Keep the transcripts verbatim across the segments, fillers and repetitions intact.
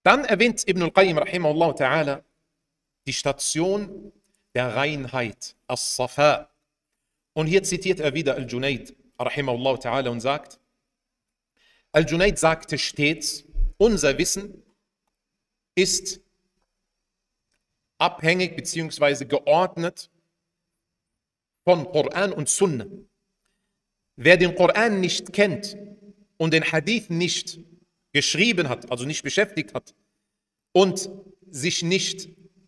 Dann erwähnt Ibn al-Qayyim rahimahullah ta'ala die Station der Reinheit, as-Safa. Und hier zitiert er wieder Al-Junayd rahimahullah ta'ala und sagt, Al-Junayd sagte stets, unser Wissen ist abhängig bzw. geordnet von Koran und Sunna. Wer den Koran nicht kennt und den Hadith nicht geschrieben hat, also nicht beschäftigt hat und sich nicht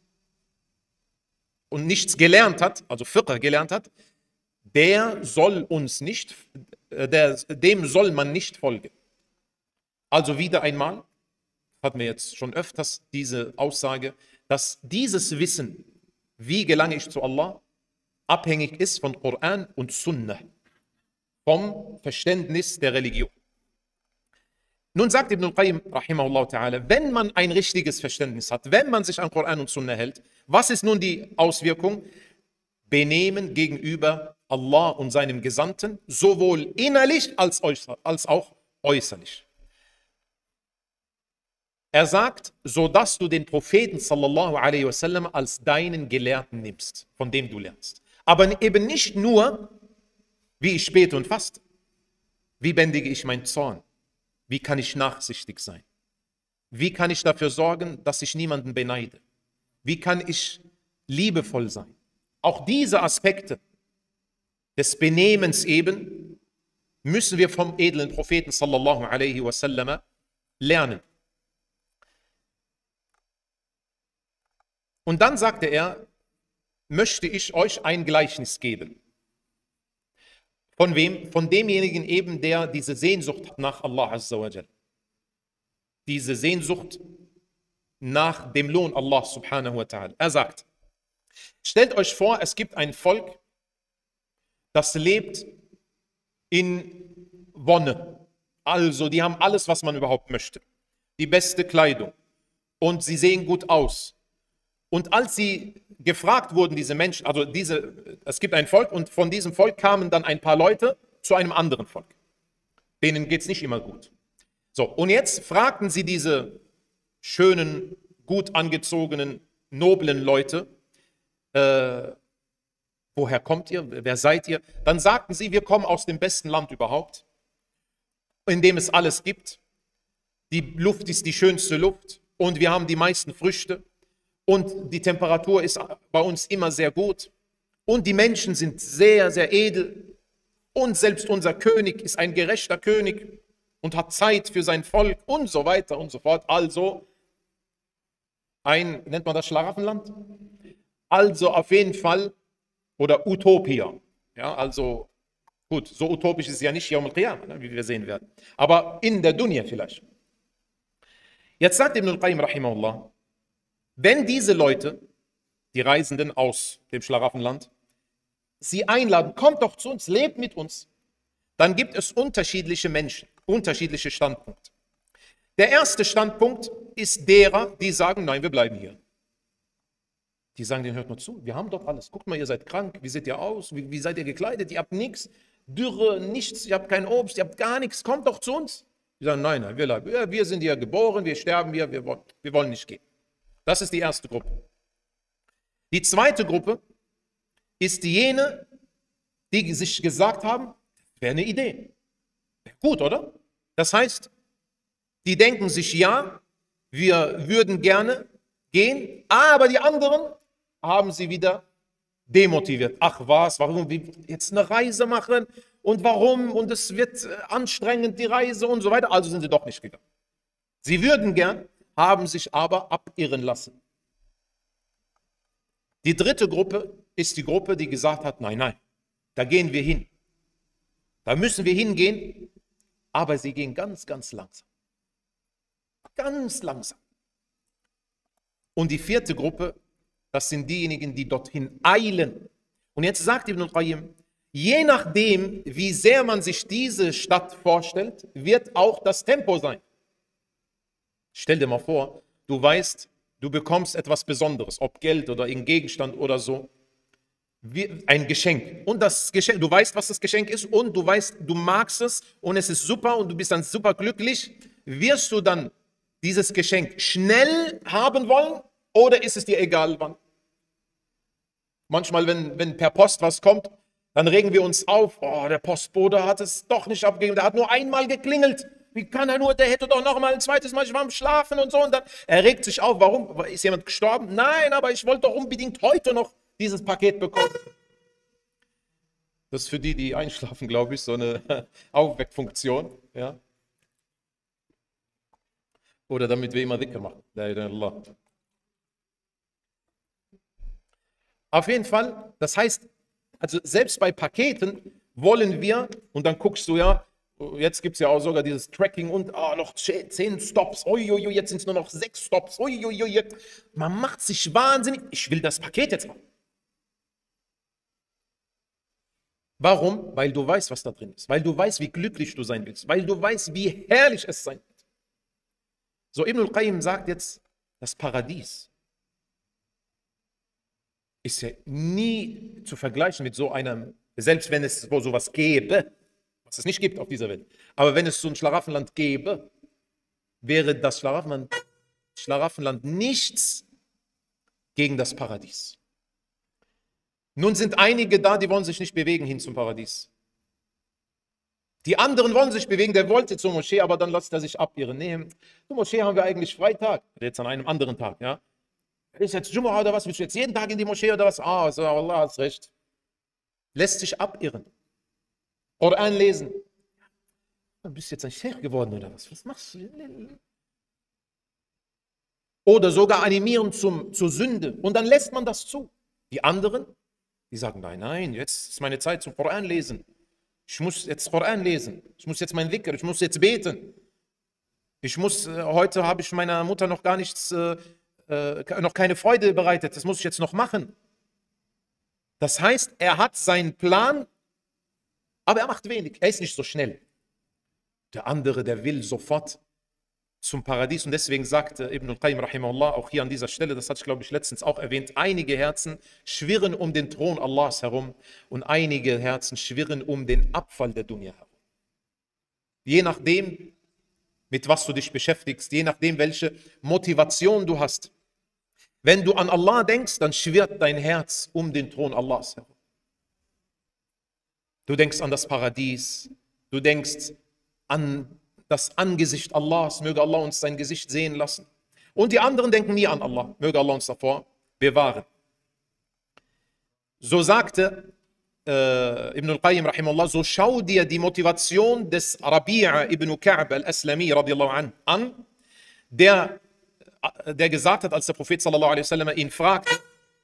und nichts gelernt hat, also Fiqh gelernt hat, der soll uns nicht, der, dem soll man nicht folgen. Also wieder einmal, hatten wir jetzt schon öfters diese Aussage, dass dieses Wissen, wie gelange ich zu Allah, abhängig ist von Koran und Sunnah, vom Verständnis der Religion. Nun sagt Ibn al-Qayyim rahimahullah ta'ala, wenn man ein richtiges Verständnis hat, wenn man sich an Koran und Sunnah hält, was ist nun die Auswirkung? Benehmen gegenüber Allah und seinem Gesandten, sowohl innerlich als, als auch äußerlich. Er sagt, so dass du den Propheten sallallahu alaihi wasallam als deinen Gelehrten nimmst, von dem du lernst. Aber eben nicht nur, wie ich bete und faste, wie bändige ich meinen Zorn, wie kann ich nachsichtig sein, wie kann ich dafür sorgen, dass ich niemanden beneide, wie kann ich liebevoll sein. Auch diese Aspekte des Benehmens eben müssen wir vom edlen Propheten sallallahu alaihi wasallam lernen. Und dann sagte er, möchte ich euch ein Gleichnis geben. Von wem? Von demjenigen eben, der diese Sehnsucht hat nach Allah Azza wa Jal. Diese Sehnsucht nach dem Lohn Allah subhanahu wa ta'ala. Er sagt, stellt euch vor, es gibt ein Volk, das lebt in Wonne. Also, die haben alles, was man überhaupt möchte. Die beste Kleidung. Und sie sehen gut aus. Und als sie gefragt wurden, diese Menschen, also diese, es gibt ein Volk und von diesem Volk kamen dann ein paar Leute zu einem anderen Volk. Denen geht es nicht immer gut. So, und jetzt fragten sie diese schönen, gut angezogenen, noblen Leute, äh, woher kommt ihr, wer seid ihr? Dann sagten sie, wir kommen aus dem besten Land überhaupt, in dem es alles gibt. Die Luft ist die schönste Luft und wir haben die meisten Früchte. Und die Temperatur ist bei uns immer sehr gut. Und die Menschen sind sehr, sehr edel. Und selbst unser König ist ein gerechter König und hat Zeit für sein Volk und so weiter und so fort. Also ein, nennt man das Schlaraffenland? Also auf jeden Fall, oder Utopia. Ja, also gut, so utopisch ist es ja nicht Yawm al-Qiyamah, wie wir sehen werden. Aber in der Dunya vielleicht. Jetzt sagt Ibn al-Qayyim rahimahullah, wenn diese Leute, die Reisenden aus dem Schlaraffenland, sie einladen, kommt doch zu uns, lebt mit uns, dann gibt es unterschiedliche Menschen, unterschiedliche Standpunkte. Der erste Standpunkt ist derer, die sagen, nein, wir bleiben hier. Die sagen, denen hört nur zu, wir haben doch alles. Guckt mal, ihr seid krank, wie seht ihr aus, wie, wie seid ihr gekleidet, ihr habt nichts, Dürre, nichts, ihr habt kein Obst, ihr habt gar nichts, kommt doch zu uns. Die sagen, nein, nein, wir bleiben, ja, wir sind hier geboren, wir sterben hier, wir wollen, wir wollen nicht gehen. Das ist die erste Gruppe. Die zweite Gruppe ist jene, die sich gesagt haben, wäre eine Idee. Wäre gut, oder? Das heißt, die denken sich, ja, wir würden gerne gehen, aber die anderen haben sie wieder demotiviert. Ach was, warum wir jetzt eine Reise machen und warum und es wird anstrengend, die Reise und so weiter. Also sind sie doch nicht gegangen. Sie würden gern, haben sich aber abirren lassen. Die dritte Gruppe ist die Gruppe, die gesagt hat, nein, nein, da gehen wir hin. Da müssen wir hingehen, aber sie gehen ganz, ganz langsam. Ganz langsam. Und die vierte Gruppe, das sind diejenigen, die dorthin eilen. Und jetzt sagt Ibn al-Qayyim, je nachdem, wie sehr man sich diese Stadt vorstellt, wird auch das Tempo sein. Stell dir mal vor, du weißt, du bekommst etwas Besonderes, ob Geld oder ein Gegenstand oder so, ein Geschenk. Und das Geschenk, du weißt, was das Geschenk ist und du weißt, du magst es und es ist super und du bist dann super glücklich. Wirst du dann dieses Geschenk schnell haben wollen oder ist es dir egal wann? Manchmal, wenn, wenn per Post was kommt, dann regen wir uns auf, oh, der Postbote hat es doch nicht abgegeben, der hat nur einmal geklingelt. Wie kann er nur, der hätte doch noch mal ein zweites Mal, ich war am Schlafen und so. Und dann, er regt sich auf, warum? Ist jemand gestorben? Nein, aber ich wollte doch unbedingt heute noch dieses Paket bekommen. Das ist für die, die einschlafen, glaube ich, so eine Aufweckfunktion. Ja? Oder damit wir immer dicker machen. La ilaha illallah. Auf jeden Fall, das heißt, also selbst bei Paketen wollen wir, und dann guckst du ja, jetzt gibt es ja auch sogar dieses Tracking und oh, noch zehn Stops, uiuiui, jetzt sind es nur noch sechs Stops, uiuiui. Man macht sich wahnsinnig, ich will das Paket jetzt haben. Warum? Weil du weißt, was da drin ist, weil du weißt, wie glücklich du sein willst, weil du weißt, wie herrlich es sein wird. So, Ibn al-Qayyim sagt jetzt, das Paradies ist ja nie zu vergleichen mit so einem, selbst wenn es so sowas gäbe, was es nicht gibt auf dieser Welt, aber wenn es so ein Schlaraffenland gäbe, wäre das Schlaraffenland, Schlaraffenland nichts gegen das Paradies. Nun sind einige da, die wollen sich nicht bewegen hin zum Paradies. Die anderen wollen sich bewegen, der wollte zur Moschee, aber dann lässt er sich abirren. Nee, zur Moschee haben wir eigentlich Freitag, jetzt an einem anderen Tag, ja. Ist jetzt Jumu'ah oder was? Willst du jetzt jeden Tag in die Moschee oder was? Ah, so, Allah hat recht. Lässt sich abirren. Koran lesen. Du bist jetzt ein Sheikh geworden oder was? Was machst du? Oder sogar animieren zum, zur Sünde. Und dann lässt man das zu. Die anderen, die sagen, nein, nein, jetzt ist meine Zeit zum Koran lesen. Ich muss jetzt Koran lesen. Ich muss jetzt mein Dhikr, ich muss jetzt beten. Ich muss, äh, heute habe ich meiner Mutter noch gar nichts, äh, äh, noch keine Freude bereitet. Das muss ich jetzt noch machen. Das heißt, er hat seinen Plan, aber er macht wenig. Er ist nicht so schnell. Der andere, der will sofort zum Paradies. Und deswegen sagte Ibn al-Qayyim rahimahullah auch hier an dieser Stelle, das hatte ich glaube ich letztens auch erwähnt, einige Herzen schwirren um den Thron Allahs herum und einige Herzen schwirren um den Abfall der Dunya herum. Je nachdem, mit was du dich beschäftigst, je nachdem, welche Motivation du hast. Wenn du an Allah denkst, dann schwirrt dein Herz um den Thron Allahs herum. Du denkst an das Paradies, du denkst an das Angesicht Allahs, möge Allah uns sein Gesicht sehen lassen. Und die anderen denken nie an Allah, möge Allah uns davor bewahren. So sagte äh, Ibn al-Qayyim rahimahullah, so schau dir die Motivation des Rabi'a ibn Ka'b al-Aslami radiallahu an, an der, der gesagt hat, als der Prophet sallallahu alaihi wasallam ihn fragte,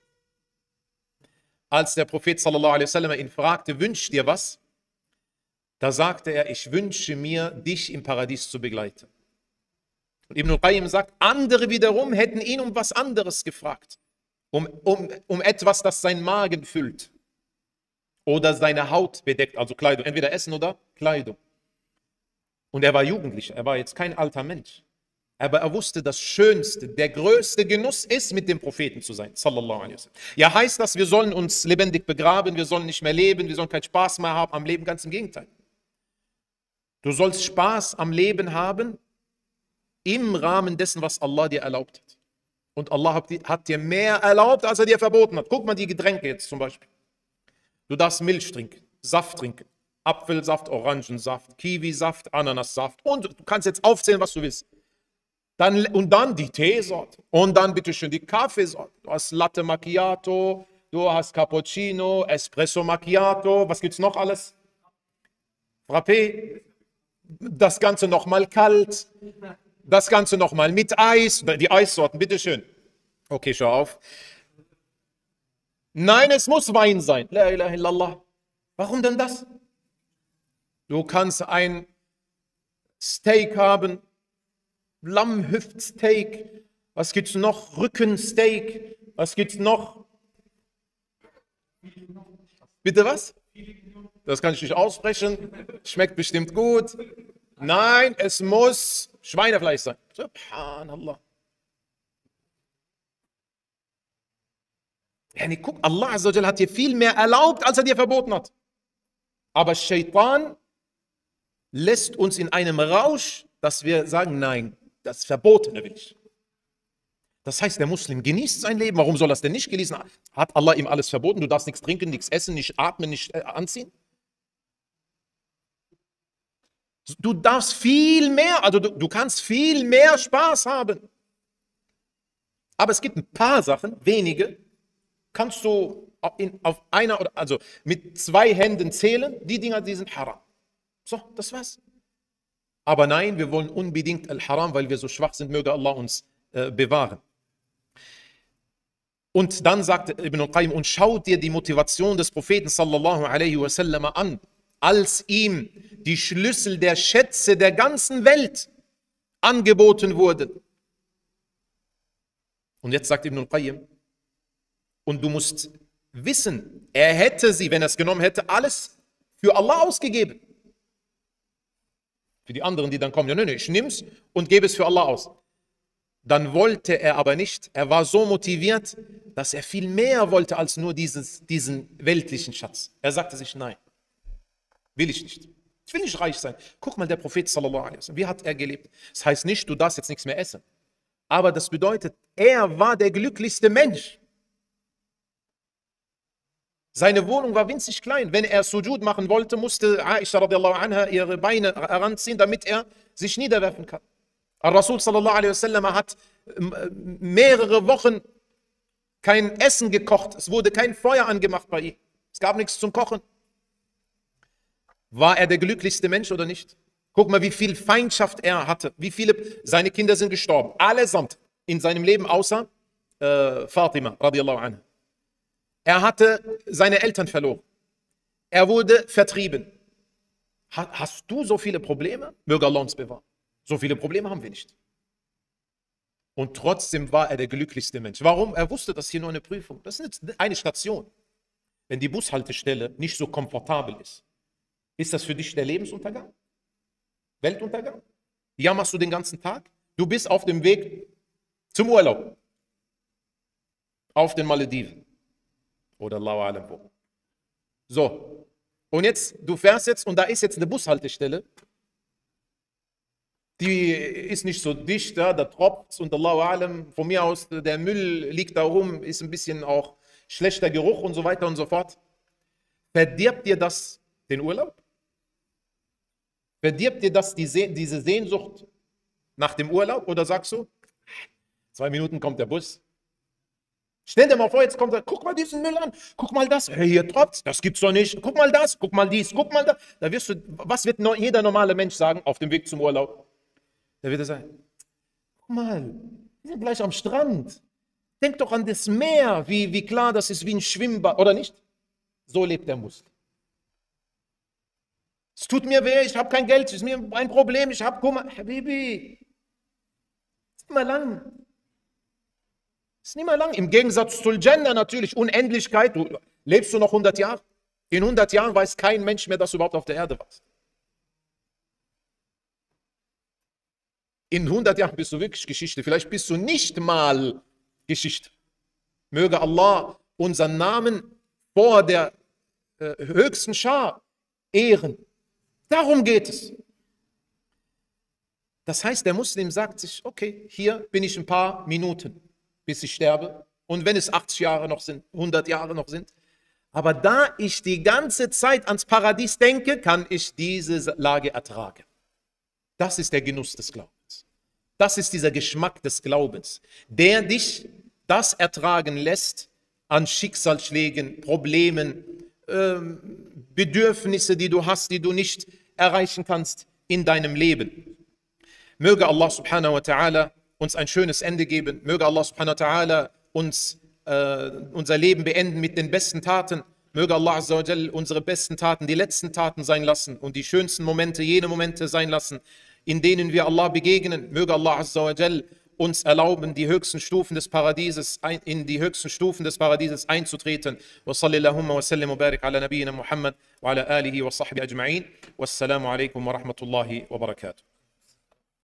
als der Prophet sallallahu alaihi wasallam ihn fragte, wünsch dir was? Da sagte er, ich wünsche mir, dich im Paradies zu begleiten. Und Ibn al-Qayyim sagt, andere wiederum hätten ihn um was anderes gefragt. Um, um, um etwas, das seinen Magen füllt. Oder seine Haut bedeckt, also Kleidung. Entweder Essen oder Kleidung. Und er war Jugendlicher, er war jetzt kein alter Mensch. Aber er wusste, das Schönste, der größte Genuss ist, mit dem Propheten zu sein. Sallallahu alaihi wasallam. Ja, heißt das, wir sollen uns lebendig begraben, wir sollen nicht mehr leben, wir sollen keinen Spaß mehr haben am Leben, ganz im Gegenteil. Du sollst Spaß am Leben haben im Rahmen dessen, was Allah dir erlaubt hat. Und Allah hat dir mehr erlaubt, als er dir verboten hat. Guck mal die Getränke jetzt zum Beispiel. Du darfst Milch trinken, Saft trinken, Apfelsaft, Orangensaft, Kiwisaft, Ananassaft und du kannst jetzt aufzählen, was du willst. Dann, und dann die Teesorte und dann bitteschön die Kaffeesorte. Du hast Latte Macchiato, du hast Cappuccino, Espresso Macchiato, was gibt's noch alles? Frappé. Das Ganze nochmal kalt, das Ganze nochmal mit Eis, die Eissorten, bitteschön. Okay, schau auf. Nein, es muss Wein sein. La ilaha illallah. Warum denn das? Du kannst ein Steak haben, Lammhüftsteak, was gibt's noch? Rückensteak, was gibt's noch? Bitte was? Das kann ich nicht aussprechen. Schmeckt bestimmt gut. Nein, es muss Schweinefleisch sein. Subhanallah. Ja, nee, guck, Allah Azza wa Jalla hat dir viel mehr erlaubt, als er dir verboten hat. Aber Shaitan lässt uns in einem Rausch, dass wir sagen, nein, das Verbotene will ich. Das heißt, der Muslim genießt sein Leben. Warum soll er es denn nicht genießen? Hat Allah ihm alles verboten? Du darfst nichts trinken, nichts essen, nicht atmen, nicht äh, anziehen? Du darfst viel mehr, also du, du kannst viel mehr Spaß haben. Aber es gibt ein paar Sachen, wenige, kannst du in, auf einer oder also mit zwei Händen zählen, die Dinger, die sind haram. So, das war's. Aber nein, wir wollen unbedingt Al-Haram, weil wir so schwach sind, möge Allah uns äh, bewahren. Und dann sagt Ibn al-Qayyim, und schaut dir die Motivation des Propheten sallallahu alaihi wasallam an, als ihm die Schlüssel der Schätze der ganzen Welt angeboten wurden. Und jetzt sagt Ibn al-Qayyim, und du musst wissen, er hätte sie, wenn er es genommen hätte, alles für Allah ausgegeben. Für die anderen, die dann kommen, ja, nein, nein, ich nehme es und gebe es für Allah aus. Dann wollte er aber nicht, er war so motiviert, dass er viel mehr wollte als nur dieses, diesen weltlichen Schatz. Er sagte sich, nein, will ich nicht. Ich will nicht reich sein. Guck mal, der Prophet sallallahu alaihi wasallam, wie hat er gelebt? Das heißt nicht, du darfst jetzt nichts mehr essen. Aber das bedeutet, er war der glücklichste Mensch. Seine Wohnung war winzig klein. Wenn er Sujud machen wollte, musste Aisha radiallahu anha ihre Beine heranziehen, damit er sich niederwerfen kann. Al-Rasul sallallahu alaihi wasallam hat mehrere Wochen kein Essen gekocht. Es wurde kein Feuer angemacht bei ihm. Es gab nichts zum Kochen. War er der glücklichste Mensch oder nicht? Guck mal, wie viel Feindschaft er hatte. Wie viele, seine Kinder sind gestorben. Allesamt in seinem Leben, außer äh, Fatima radiallahu anha. Er hatte seine Eltern verloren. Er wurde vertrieben. Ha, hast du so viele Probleme? Möge Allah uns bewahren. So viele Probleme haben wir nicht. Und trotzdem war er der glücklichste Mensch. Warum? Er wusste, das ist hier nur eine Prüfung. Das ist eine Station. Wenn die Bushaltestelle nicht so komfortabel ist, ist das für dich der Lebensuntergang? Weltuntergang? Ja, machst du den ganzen Tag? Du bist auf dem Weg zum Urlaub. Auf den Malediven. Oder Allahu alam wo. So. Und jetzt, du fährst jetzt und da ist jetzt eine Bushaltestelle. Die ist nicht so dicht, da, da tropft und Allahu alam, von mir aus, der Müll liegt da rum, ist ein bisschen auch schlechter Geruch und so weiter und so fort. Verdirbt dir das den Urlaub? Verdirbt dir das die Se diese Sehnsucht nach dem Urlaub? Oder sagst du, zwei Minuten kommt der Bus. Stell dir mal vor, jetzt kommt er, guck mal diesen Müll an, guck mal das, hey, hier tropft, das gibt's doch nicht, guck mal das, guck mal dies, guck mal das. Da wirst du, was wird no, jeder normale Mensch sagen auf dem Weg zum Urlaub? Da wird er sagen, guck mal, wir sind gleich am Strand. Denk doch an das Meer, wie, wie klar das ist, wie ein Schwimmbad, oder nicht? So lebt der Muslim. Es tut mir weh, ich habe kein Geld, es ist mir ein Problem, ich habe Kummer. Habibi, ist nicht mehr lang. Ist nicht mehr lang. Im Gegensatz zu Jannah natürlich, Unendlichkeit. Du, lebst du noch hundert Jahre? In hundert Jahren weiß kein Mensch mehr, dass du überhaupt auf der Erde warst. In hundert Jahren bist du wirklich Geschichte. Vielleicht bist du nicht mal Geschichte. Möge Allah unseren Namen vor der äh, höchsten Schar ehren. Darum geht es. Das heißt, der Muslim sagt sich, okay, hier bin ich ein paar Minuten, bis ich sterbe. Und wenn es achtzig Jahre noch sind, hundert Jahre noch sind. Aber da ich die ganze Zeit ans Paradies denke, kann ich diese Lage ertragen. Das ist der Genuss des Glaubens. Das ist dieser Geschmack des Glaubens, der dich das ertragen lässt an Schicksalsschlägen, Problemen, ähm, Bedürfnisse, die du hast, die du nicht erreichen kannst in deinem Leben. Möge Allah subhanahu wa ta'ala uns ein schönes Ende geben. Möge Allah subhanahu wa ta'ala uns äh, unser Leben beenden mit den besten Taten. Möge Allah azza wa jal unsere besten Taten die letzten Taten sein lassen und die schönsten Momente jene Momente sein lassen, in denen wir Allah begegnen. Möge Allah azza wa jal uns erlauben, die höchsten Stufen des Paradieses, in die höchsten Stufen des Paradieses einzutreten. Wa sallallahu wa sallam wa barik ala nabiyyina Muhammad wa ala alihi wa sahbihi ajma'in. Wassalamu alaikum wa rahmatullahi wa barakatuh.